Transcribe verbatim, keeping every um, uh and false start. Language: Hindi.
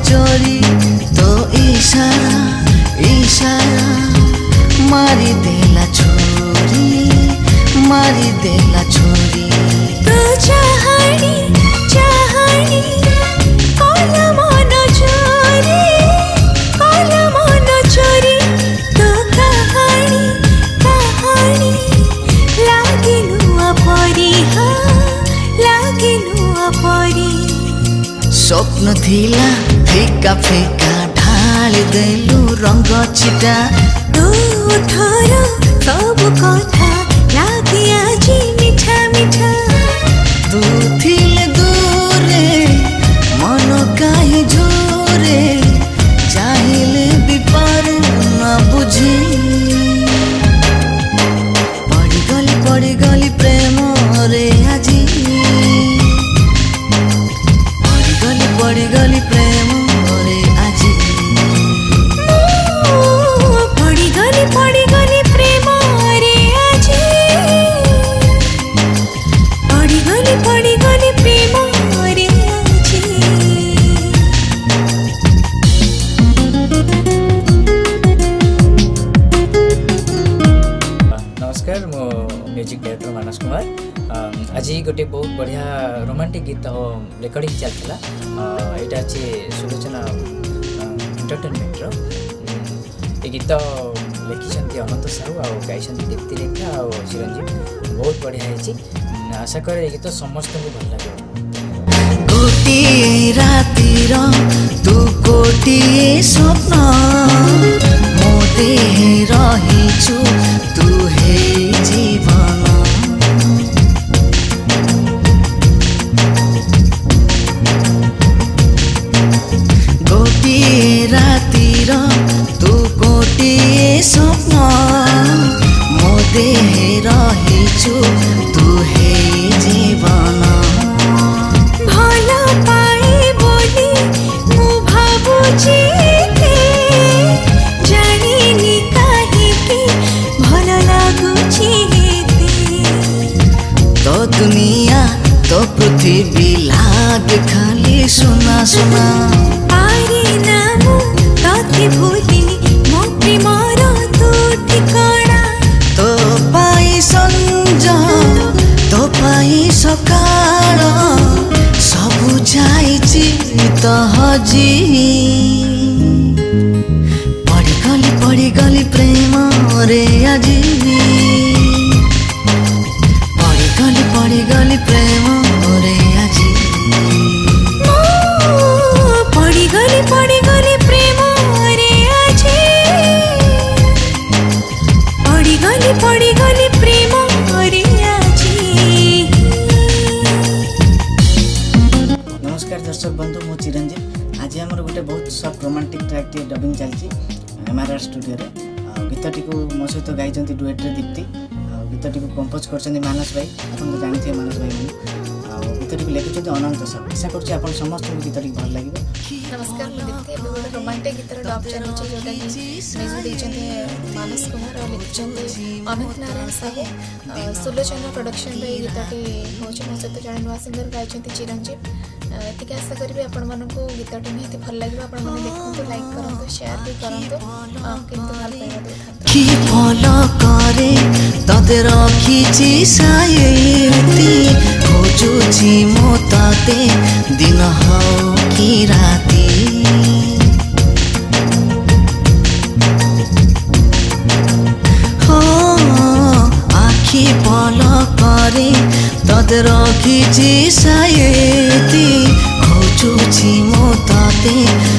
चोरी तो इशारा इशारा मारी देला छोरी मारी देला छोरी तो चाहनी चाहनी काला मन चोरी काला मन चोरी तो कहानी कहानी लागिनु अपरी हाँ लागिनु अपरी स्वप्न थिला फिका फिका ढाल देलु रंग छिटा तो उठर सब कथा लागे आजी मिठा मिठा तू थिले दूरे मन काहे जोरे चाहिले भी पारू न बुझी पड़ी गली पड़ी गली प्रेम रे आजी पड़ी गली पड़ी गली प्रेम रे आजी पड़ी गली पड़ी गली प्रेम रे आजी पड़ी गली पड़ी गली प्रेम रे आजी नमस्कार मो म्यूजिक डायरेक्टर मानस कुमार आज गोटे बहुत बढ़िया रोमांटिक गीत रेकर्डिंग चलता यहाँ अच्छे सुलोचना एंटरटेनमेंट ये गीत लिखिं अनंत साहू आ गाई दीप्ति रेखा आ चिरंजीव बहुत बढ़िया है आशा करे गीत समस्त को भल लगे गोटे रातिर तू गोटे स्वप्न मो देहे रहिछु तू हे जीवन गोटे रातिर तू गोटे स्वप्न मो देहे रहिछु तू हे जीवन भला पाए बोली मु भाबुची जानिनी काहेकि भल लागुची तो दुनिया तो पृथ्वी लागे खाली सुना सुना पारे नामु तथे भूली मो प्रेमर तू ठिकाना तो पाई संज तो पाई सकाळ सबु जाइछि तो हजी पड़ी गली पड़ी गली प्रेम रे आजी पड़ी गली पड़ी गली प्रेम रे आजी पड़ी गली पड़ी गली प्रेम रे आजी पड़ी गली पड़ी गली प्रेम रे आजी नमस्कार दर्शक बंधु मु चिरंजीव आज आमर गोटे बहुत सफ्ट रोमांटिक ट्रैक टी डबिंग चलती एमआरआर स्टूडियो रे गीतटी को मो सहित गाई डुएट रे दीप्ति गीतटी को कंपोज कर मानस भाई आपन जानते मानस भाई गीतटी को लिखुं अनंत साहू आशा कर समस्त गीतटी भल लगे नमस्कार मैं दीप्ति एवं गोटे रोमांटिक गीतर डब चलुचे जोटा कि म्यूजिक देते मानस कुमार और लिखिं अनंत नारायण साहू सुलोचना प्रोडक्शन गीतटी हूँ मो सहित जड़े नुआ सिंगर गाई चिरंजीव ये आशा करी आपण मानक गीतटी निहाती भल लगे आपण मैंने देखते लाइक करूँ शेयर भी करूँ किंतु भल पाइबा करे तते रखिछि सायती खोजुछि मो तते दिन हो कि राती हो आखि पल करे तते रखिछि सायती खोजुछि मो तते